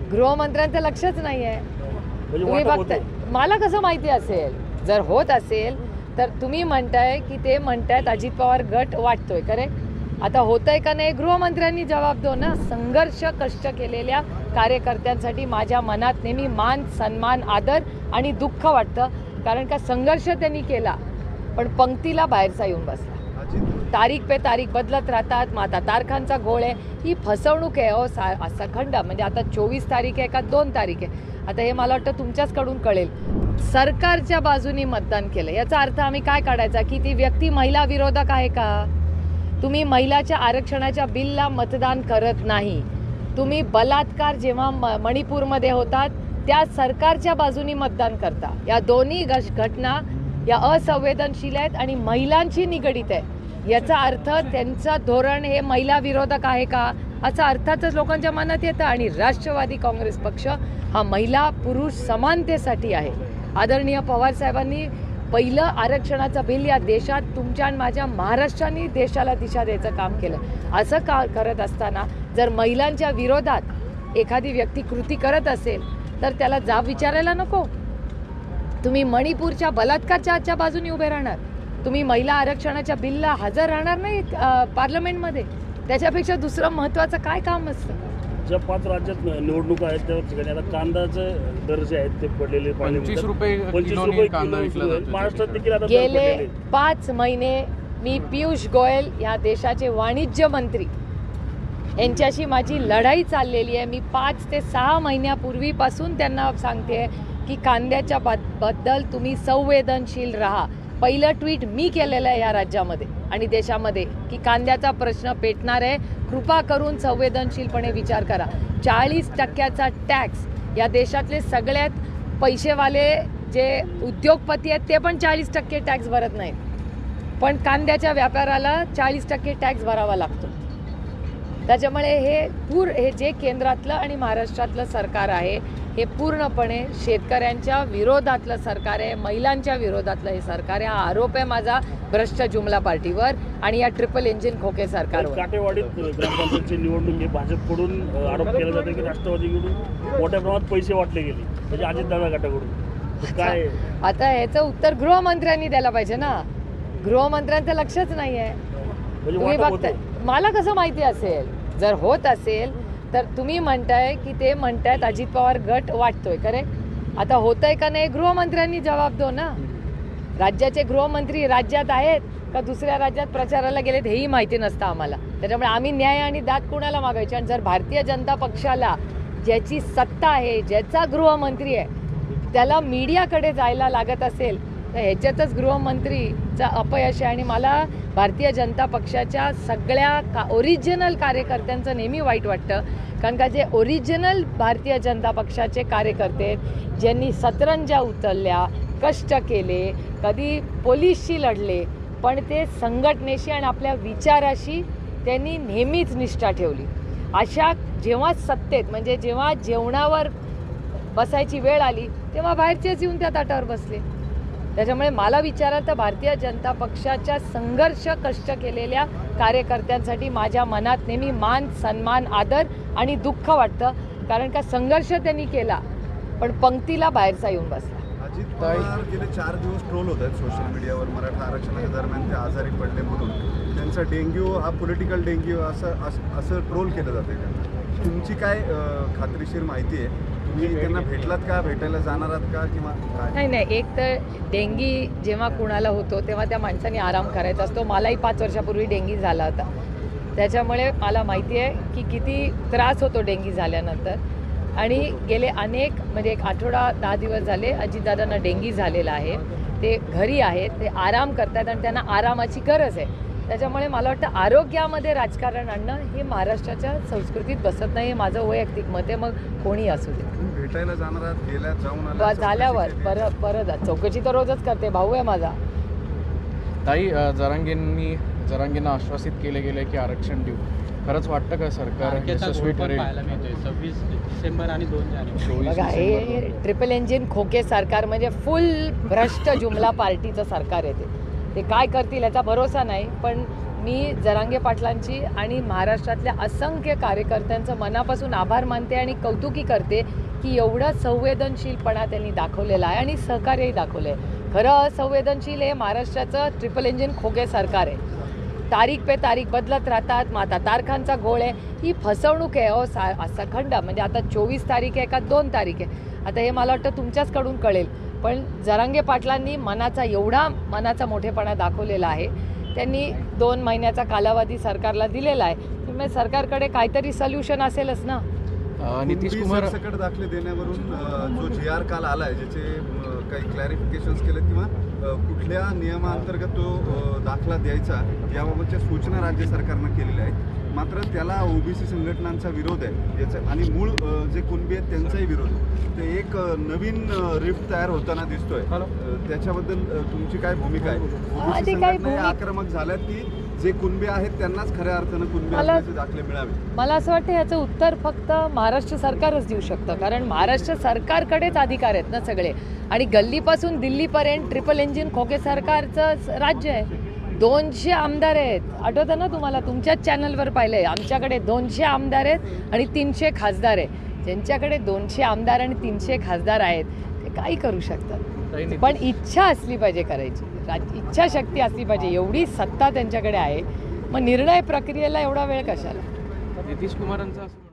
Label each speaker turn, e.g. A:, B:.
A: गृहमंत्र्यांचं लक्षच नाही आहे. तुम्ही बघताय, मला कसं माहिती असेल? जर होत असेल तर तुम्ही म्हणताय की ते म्हणतायत अजित पवार गट वाटतोय, खरे आता होतंय का नाही गृहमंत्र्यांनी जबाब दो ना. संघर्ष कष्ट केलेल्या कार्यकर्त्यांसाठी माझ्या मनात नेहमी मान सन्मान आदर आणि दुःख वाटतं. कारण का संघर्ष त्यांनी केला पण पंक्तीला बाहेरचा येऊन बसला. तारीख पे तारीख बदलत राहतात. मग आता तारखांचा घोळ आहे. ही फसवणूक आहे हो सखंड. म्हणजे आता 24 तारीख आहे का 2 तारीख आहे, आता हे मला वाटतं तुमच्याचकडून कळेल. सरकारच्या बाजूनी मतदान केलं याचा अर्थ आम्ही काय काढायचा की ती व्यक्ती महिला विरोधक आहे का? तुम्ही महिलाच्या आरक्षणाच्या बिलला मतदान करत नाही. तुम्ही बलात्कार जेव्हा मणिपूरमध्ये होतात त्या सरकारच्या बाजूनी मतदान करता. या दोन्ही घटना या असंवेदनशील आहेत आणि महिलांशी निगडीत आहे. याचा अर्थ त्यांचं धोरण हे महिला विरोधक आहे का असा अर्थातच लोकांच्या मनात येतं. आणि राष्ट्रवादी काँग्रेस पक्ष हा महिला पुरुष समानतेसाठी आहे. आदरणीय पवार साहेबांनी पहिलं आरक्षणाचं बिल या देशात तुमच्या आणि माझ्या महाराष्ट्राने देशाला दिशा द्यायचं काम केलं. असं का करत असताना जर महिलांच्या विरोधात एखादी व्यक्ती कृती करत असेल तर त्याला जाब विचारायला नको? तुम्ही मणिपूरच्या बलात्कारच्या बाजूने उभे राहणार, तुम्ही महिला आरक्षणाच्या बिलला हजर राहणार नाही पार्लमेंटमध्ये. त्याच्यापेक्षा दुसरं महत्त्वाचं काय काम असतं?
B: ज्या 5 राज्यात निवडणुका आहेत त्या ठिकाणी आता कांद्याचे दर जे आहेत ते पडलेले
C: 25 रुपये कांदा विकला जातो.
B: महाराष्ट्रात देखील आता
A: गेले 5 महिने मी पियुष गोयल या देशाचे वाणिज्य मंत्री यांच्याशी माझी लढाई चाललेली आहे. मी 5 ते 6 महिन्यापूर्वीपासून त्यांना सांगते की कांद्याच्या बद्दल तुम्ही संवेदनशील राहा. पहिलं ट्विट मी केलेलं आहे या राज्यामध्ये आणि देशामध्ये की कांद्याचा प्रश्न पेटणार आहे, कृपा करून संवेदनशीलपणे विचार करा. 40% टॅक्स या देशातले सगळ्यात पैसेवाले जे उद्योगपती आहेत ते पण 40% टॅक्स भरत नाहीत, पण कांद्याच्या व्यापाराला 40% टॅक्स भरावा लागतो. त्याच्यामुळे हे जे केंद्रातलं आणि महाराष्ट्रातलं सरकार आहे हे पूर्णपणे शेतकऱ्यांच्या विरोधातलं सरकार आहे, महिलांच्या विरोधातलं हे सरकार आहे. हा आरोप आहे माझा भ्रष्ट जुमला पार्टीवर आणि या ट्रिपल इंजिन खोके सरकारवर.
B: काटेवाडीत ग्रामपंचायतची निवडणूक आहे, भाजपकडून आरोप केला जातो की राष्ट्रवादीकडून मोठ्या प्रमाणात पैसे वाटले गेले, म्हणजे अजितदादा गटाकडून. काय
A: आता याचं उत्तर गृहमंत्र्यांनी द्यायला पाहिजे ना. गृहमंत्र्यांचं लक्षच नाही आहे. तुम्ही बघताय, मला कसं माहिती असेल? जर होत असेल तर तुम्ही म्हणताय की ते म्हणतायत अजित पवार गट वाटतोय, खरे आता होतंय का नाही गृहमंत्र्यांनी जबाब दो ना. राज्याचे गृहमंत्री राज्यात आहेत का दुसऱ्या राज्यात प्रचाराला गेलेत हेही माहिती नसतं आम्हाला. त्याच्यामुळे आम्ही न्याय आणि दाद कुणाला मागायचे? आणि जर भारतीय जनता पक्षाला ज्याची सत्ता आहे, ज्याचा गृहमंत्री आहे, त्याला मीडियाकडे जायला लागत असेल तर ह्याच्यातच गृहमंत्रीचं अपयश आहे. आणि मला भारतीय जनता पक्षाच्या सगळ्या ओरिजिनल कार्यकर्त्यांचं नेहमी वाईट वाटतं. कारण का जे ओरिजिनल भारतीय जनता पक्षाचे कार्यकर्ते ज्यांनी सतरंजा उचलल्या, कष्ट केले, कधी पोलीसशी लढले, पण ते संघटनेशी आणि आपल्या विचाराशी त्यांनी नेहमीच निष्ठा ठेवली. अशा जेव्हा सत्तेत म्हणजे जेव्हा जेवणावर बसायची वेळ आली तेव्हा बाहेरचेच येऊन त्या ताटावर बसले. त्याच्यामुळे मला विचाराल तर भारतीय जनता पक्षाच्या संघर्ष कष्ट केलेल्या कार्यकर्त्यांसाठी माझ्या मनात नेहमी मान सन्मान आदर आणि दुःख वाटतं. कारण का संघर्ष त्यांनी केला पण पंक्तीला बाहेरचा येऊन बसला.
D: अजित पवार गेले 4 दिवस ट्रोल होत आहेत सोशल मीडियावर. मराठा आरक्षणाच्या दरम्यान ते आजारी पडले म्हणून त्यांचा डेंग्यू हा पॉलिटिकल डेंग्यू असं ट्रोल केलं जाते. तुमची काय खात्रीशीर माहिती आहे? तुम्ही त्यांना भेटलात का, भेटायला जाणार आहात का किंवा काय?
A: नाही, एक तर डेंगी जेव्हा कुणाला होतो तेव्हा त्या माणसाने आराम करायचा असतो. मलाही 5 वर्षापूर्वी डेंगी झाला होता, त्याच्यामुळे मला माहिती आहे की किती त्रास होतो डेंगी झाल्यानंतर. आणि गेले अनेक म्हणजे 1 आठवडा 10 दिवस झाले अजितदादांना डेंगी झालेला आहे. ते घरी आहेत, ते आराम करतात आणि त्यांना आरामाची गरज आहे. त्याच्यामुळे मला वाटतं आरोग्यामध्ये राजकारण आणणं हे महाराष्ट्राच्या संस्कृतीत बसत नाही. हे माझं वैयक्तिक मत आहे, मग कोणी असू दे.
D: भेटायला जाणार आहात? गेल्या जाऊन आला
A: झाल्यावर परत चौकशी तर रोजच करते, भाऊ आहे माझा.
C: ताई, जरांगेंना आश्वासित केले गेले की आरक्षण देऊ, खरंच वाटतं का सरकार यशस्वी ठरेल?
E: 26 डिसेंबर आणि 2 जानेवारी
A: बघा, हे ट्रिपल इंजिन खोके सरकार म्हणजे फुल भ्रष्ट जुमला पार्टीचं सरकार आहे. ते काय करतील याचा भरोसा नाही. पण मी जरांगे पाटलांची आणि महाराष्ट्रातल्या असंख्य कार्यकर्त्यांचं मनापासून आभार मानते आणि कौतुकी करते की एवढा संवेदनशीलपणा त्यांनी दाखवलेला आहे आणि सहकार्यही दाखवलं आहे. खरं संवेदनशील हे महाराष्ट्राचं ट्रिपल इंजिन खोगे सरकार आहे. तारीख पे तारीख बदलत राहतात. मग आता तारखांचा गोळ आहे. ही फसवणूक आहे हो सखंड. म्हणजे आता 24 तारीख आहे का 2 तारीख आहे आता हे मला वाटतं तुमच्याचकडून कळेल. पण जरांगे पाटलांनी एवढा मनाचा मोठेपणा दाखवलेला आहे. त्यांनी 2 महिन्याचा कालावधी सरकारला दिलेला आहे. त्यामुळे सरकारकडे काहीतरी सोल्युशन असेलच ना.
C: नितीश कुमार
D: सरसकट दाखले देण्यावरून जो GR काल आलाय ज्याचे काही क्लॅरिफिकेशन्स केले किंवा कुठल्या नियमाअंतर्गत तो दाखला द्यायचा याबाबतच्या सूचना राज्य सरकारनं केलेल्या आहेत. मात्र त्याला OBC संघटनांचा विरोध आहे याचं आणि मूळ जे कुणबी आहेत त्यांचाही विरोध. ते एक नवीन रिफ्ट तयार होताना दिसतोय. त्याच्याबद्दल तुमची काय भूमिका आहे? OBC संघटना आक्रमक झाल्यात की जे कुणबी आहेत त्यांनाच खऱ्या अर्थानं कुणबी असल्याचे दाखले मिळावे?
A: मला असं वाटतं याचं उत्तर फक्त महाराष्ट्र सरकारच देऊ शकतं. कारण महाराष्ट्र सरकारकडेच अधिकार आहेत ना सगळे. आणि गल्लीपासून दिल्लीपर्यंत ट्रिपल इंजिन खोके सरकारचं राज्य आहे. 200 आमदार आहेत. आठवतं ना तुम्हाला? तुमच्याच चॅनलवर पाहिलंय. आमच्याकडे 200 आमदार आहेत आणि 300 खासदार आहेत. ज्यांच्याकडे 200 आमदार आणि 300 खासदार आहेत ते काही करू शकतात. पण इच्छा असली पाहिजे करायची. इच्छाशक्ती असली पाहिजे. एवढी सत्ता त्यांच्याकडे आहे. मग निर्णय प्रक्रियेला एवढा वेळ कशाला?
C: नितीश कुमारांचा